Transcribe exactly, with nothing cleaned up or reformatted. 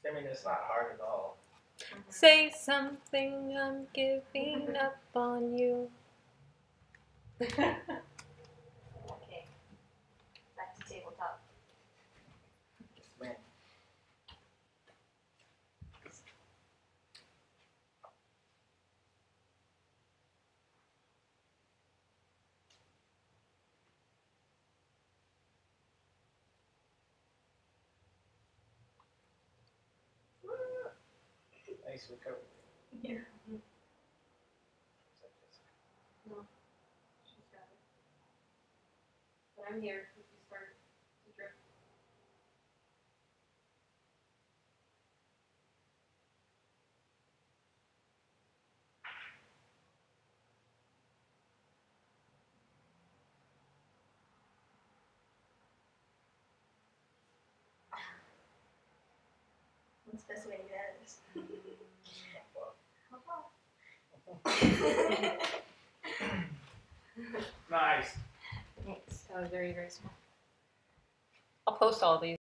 I mean, it's not hard at all. Mm-hmm. Say something, I'm giving up on you. Okay. Back to tabletop. Yes, ma'am. Nice recovery. Yeah. No. She's got it. But I'm here if you start to drift. What's the best way to get out of this? Nice. Thanks. That was very, very small. I'll post all these.